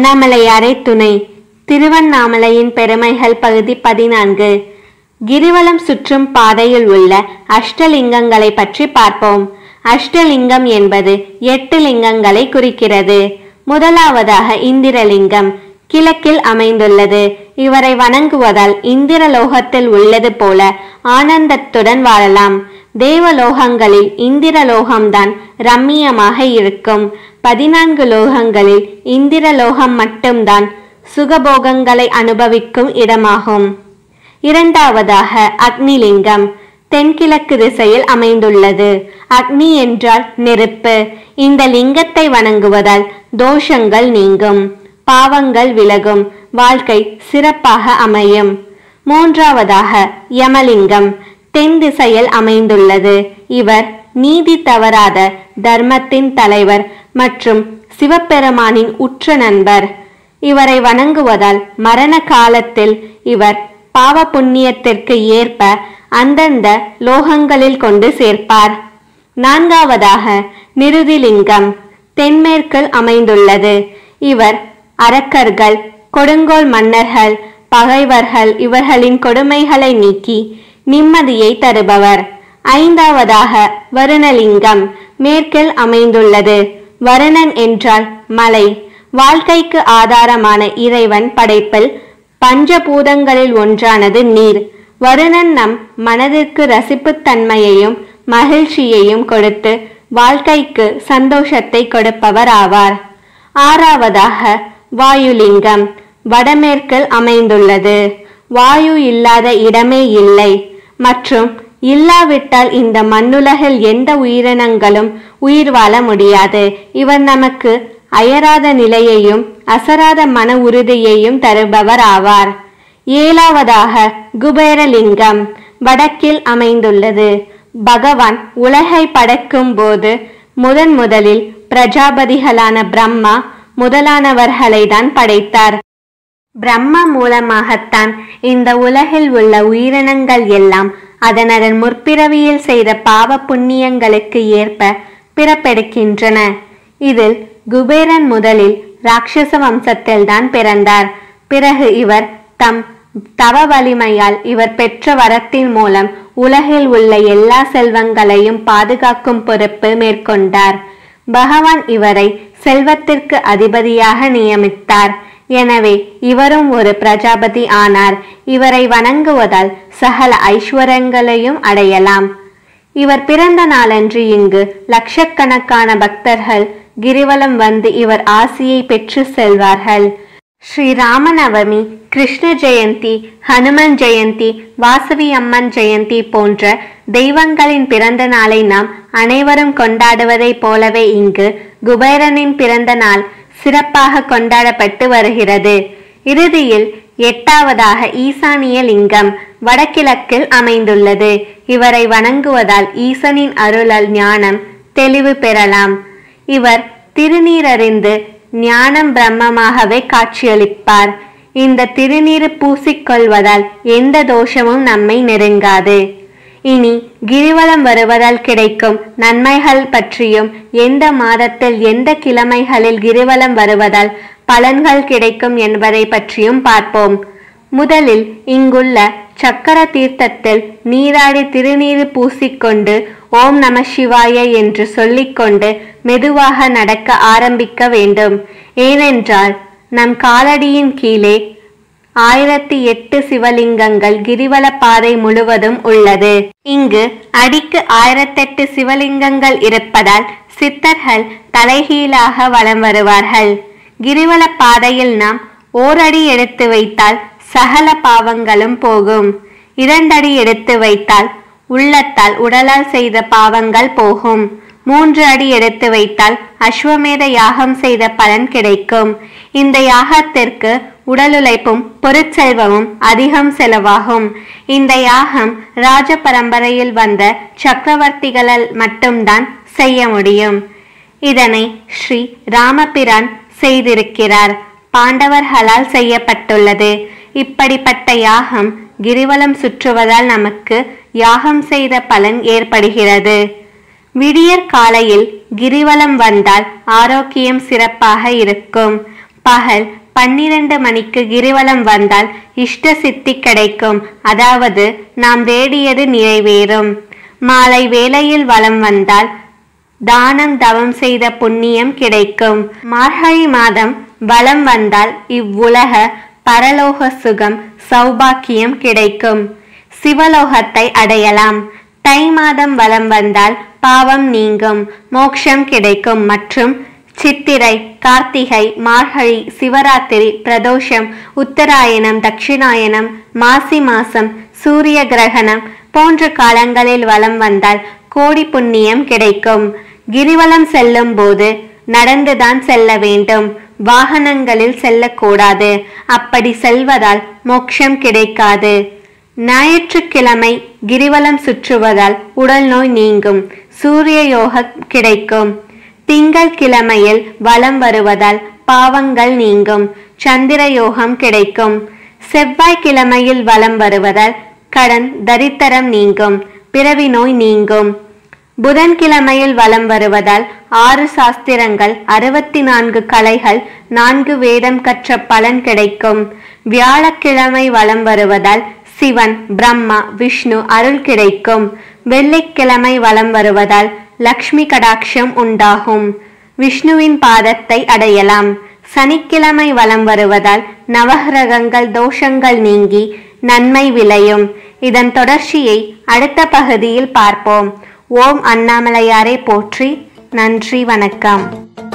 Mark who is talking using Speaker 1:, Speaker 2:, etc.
Speaker 1: அண்ணாமலையாரே துணை. திருவண்ணாமலையின் பெருமைகள் பகுதி 14. கிரிவலம் சுற்றும் பாதையில் உள்ள அஷ்டலிங்கங்களை பற்றி பார்ப்போம். அஷ்டலிங்கம் என்பது 8 லிங்கங்களை குறிக்கிறது. முதலாவதாக இந்திரலிங்கம் கிழக்கில் அமைந்துள்ளது. இவரை வணங்குவதால் இந்திரலோகத்தில் உள்ளது போல ஆனந்தத்துடன் வாழலாம். தேவலோகங்களில் இந்திரலோகம்தான் ரம்மியமாக இருக்கும். 14 லோகங்களில் இந்திரலோகம் மட்டும்தான் சுகபோகங்களை அனுபவிக்கும் இடமாகும். இரண்டாவதாக அக்னிலிங்கம் தென்கிழக்கு திசையில் அமைந்துள்ளது. அக்னி என்றால் நெருப்பு. இந்த லிங்கத்தை வணங்குவதால் தோஷங்கள் நீங்கும், பாவங்கள் விலகும், வாழ்க்கை சிறப்பாக அமையும். மூன்றாவதாக யமலிங்கம் தென் திசையில் அமைந்துள்ளது. இவர் நீதி தவறாத தர்மத்தின் தலைவர் மற்றும் சிவபெருமானின் உற்ற நண்பர். இவரை வணங்குவதால் மரண காலத்தில் இவர் பாவ புண்ணியத்திற்கு ஏற்ப அந்தந்த லோகங்களில் கொண்டு சேர்ப்பார். நான்காவதாக நிருதிலிங்கம் தென்மேற்கில் அமைந்துள்ளது. இவர் அரக்கர்கள், கொடுங்கோல் மன்னர்கள், பகைவர்கள் இவர்களின் கொடுமைகளை நீக்கி நிம்மதியை தருபவர். ஐந்தாவதாக வருணலிங்கம் மேற்கில் அமைந்துள்ளது. வருணன் என்றால் மலை. வாழ்க்கைக்கு ஆதாரமான இறைவன் படைப்பில் பஞ்சபூதங்களில் ஒன்றானது நீர். வருணன் நம் மனதிற்கு ரசிப்புத்தன்மையையும் மகிழ்ச்சியையும் கொடுத்து வாழ்க்கைக்கு சந்தோஷத்தை கொடுப்பவர் ஆவார். ஆறாவதாக வாயுலிங்கம் வடமேற்கில் அமைந்துள்ளது. வாயு இல்லாத இடமே இல்லை மற்றும் இல்லாவிட்டால் இந்த மண்ணுலகில் எந்த உயிரினங்களும் உயிர் வாழ முடியாது. இவர் நமக்கு அயராத நிலையையும் அசராத மன உறுதியையும் தருபவர் ஆவார். ஏழாவதாக குபேரலிங்கம் வடக்கில் அமைந்துள்ளது. பகவான் உலகை படைக்கும் போது முதலில் பிரஜாபதிகளான பிரம்மா முதலானவர்களை தான் படைத்தார். பிரம்மா மூலமாகத்தான் இந்த உலகில் உள்ள உயிரினங்கள் எல்லாம் அதனதன் முற்பிறவியில் செய்த பாவ புண்ணியங்களுக்கு ஏற்ப பிறப்பெடுக்கின்றன. இதில் குபேரன் முதலில் ராட்சச வம்சத்தில் தான் பிறந்தார். பிறகு இவர் தம் தவ வலிமையால் இவர் பெற்ற வரத்தின் மூலம் உலகில் உள்ள எல்லா செல்வங்களையும் பாதுகாக்கும் பொறுப்பு மேற்கொண்டார். பகவான் இவரை செல்வத்திற்கு அதிபதியாக நியமித்தார். எனவே இவரும் ஒரு பிரஜாபதி ஆனார். இவரை வணங்குவதால் சகல ஐஸ்வர்யங்களையும் அடையலாம். இவர் பிறந்த நாளன்று இங்கு லட்சக்கணக்கான பக்தர்கள் கிரிவலம் வந்து இவர் ஆசியை பெற்று செல்வார்கள். ஸ்ரீ ராமநவமி, கிருஷ்ண ஜெயந்தி, ஹனுமன் ஜெயந்தி, வாசவி அம்மன் ஜெயந்தி போன்ற தெய்வங்களின் பிறந்த நாளை நாம் அனைவரும் கொண்டாடுவதை போலவே இங்கு குபேரனின் பிறந்த நாள் சிறப்பாக கொண்டாடப்பட்டு வருகிறது. இறுதியில் எட்டாவதாக ஈசானிய லிங்கம் வடகிழக்கில் அமைந்துள்ளது. இவரை வணங்குவதால் ஈசனின் அருளால் ஞானம் தெளிவு பெறலாம். இவர் திருநீரறிந்து ஞானம் பிரம்மமாகவே காட்சியளிப்பார். இந்த திருநீர் பூசிக்கொள்வதால் எந்த தோஷமும் நம்மை நெருங்காது. இனி கிரிவலம் வருவதால் கிடைக்கும் நன்மைகள் பற்றியும் எந்த மாதத்தில் எந்த கிழமைகளில் கிரிவலம் வருவதால் பலன்கள் கிடைக்கும் என்பதை பற்றியும் பார்ப்போம். முதலில் இங்குள்ள சக்கர தீர்த்தத்தில் நீராடி திருநீர் பூசிக்கொண்டு ஓம் நம சிவாய என்று சொல்லிக்கொண்டு மெதுவாக நடக்க ஆரம்பிக்க வேண்டும். ஏனென்றால் நம் காலடியின் கீழே 1008 சிவலிங்கங்கள் கிரிவல பாதை முழுவதும் உள்ளது. இங்கு அடிக்கு 1008 சிவலிங்கங்கள் இருப்பதால் சித்தர்கள் தலைகீழாக வலம் வருவார்கள். கிரிவல பாதையில் நாம் ஓரடி எடுத்து வைத்தால் சகல பாவங்களும் போகும். 2 அடி எடுத்து வைத்தால் உள்ளத்தால் உடலால் செய்த பாவங்கள் போகும். 3 அடி எடுத்து வைத்தால் அஸ்வமேத யாகம் செய்த பலன் கிடைக்கும். இந்த யாகத்திற்கு உடலுழைப்பும் பொருட்செல்வமும் அதிகம் செலவாகும். இந்த யாகம் ராஜ பரம்பரையில் வந்த சக்கரவர்த்திகளால் மட்டும்தான் செய்ய முடியும். இதனை ஸ்ரீ ராமபிரான் செய்திருக்கிறார். பாண்டவர்களால் செய்யப்பட்டுள்ளது. இப்படிப்பட்ட யாகம் கிரிவலம் சுற்றுவதால் நமக்கு யாகம் செய்த பலன் ஏற்படுகிறது. விடியற் காலையில் கிரிவலம் வந்தால் ஆரோக்கியம் சிறப்பாக இருக்கும். பகல் 12 மணிக்கு கிரிவலம் வந்தால் இஷ்ட சித்தி கிடைக்கும், அதாவது நாம் வேண்டியது நிறைவேறும். மாலை வேளையில் வலம் வந்தால் தானம் தவம் செய்த புண்ணியம் கிடைக்கும். மார்கழி மாதம் வலம் வந்தால் இவ்வுலக பரலோக சுகம் சௌபாக்கியம் கிடைக்கும், சிவலோகத்தை அடையலாம். தை மாதம் வலம் வந்தால் பாவம் நீங்கும், மோட்சம் கிடைக்கும். மற்றும் சித்திரை, கார்த்திகை, மார்கழி, சிவராத்திரி, பிரதோஷம், உத்தராயணம், தட்சிணாயனம், மாசி மாசம், சூரிய கிரகணம் போன்ற காலங்களில் வலம் வந்தால் கோடி புண்ணியம் கிடைக்கும். கிரிவலம் செல்லும் போது நடந்துதான் செல்ல வேண்டும், வாகனங்களில் செல்லக்கூடாது. அப்படி செல்வதால் மோட்சம் கிடைக்காது. ஞாயிற்றுக்கிழமை கிரிவலம் சுற்றுவதால் உடல் நோய் நீங்கும், சூரிய யோகம் கிடைக்கும். திங்கள் கிழமையில் வலம் வருவதால் பாவங்கள் நீங்கும், சந்திர யோகம் கிடைக்கும். செவ்வாய் கிழமையில் வலம் வருவதால் கடன் தரித்திரம் நீங்கும், பிறவி நோய் நீங்கும். புதன்கிழமையில் வலம் வருவதால் 6 சாஸ்திரங்கள், 64 கலைகள், 4 வேதம் கற்ற பலன் கிடைக்கும். வியாழக்கிழமை வலம் வருவதால் சிவன், பிரம்மா, விஷ்ணு அருள் கிடைக்கும். வெள்ளிக்கிழமை வலம் வருவதால் லக்ஷ்மி கடாட்சம் உண்டாகும், விஷ்ணுவின் பாதத்தை அடையலாம். சனிக்கிழமை வலம் வருவதால் நவகிரகங்கள் தோஷங்கள் நீங்கி நன்மை விளையும். இதன் தொடர்ச்சியை அடுத்த பகுதியில் பார்ப்போம். ஓம் அண்ணாமலையாரை போற்றி. நன்றி, வணக்கம்.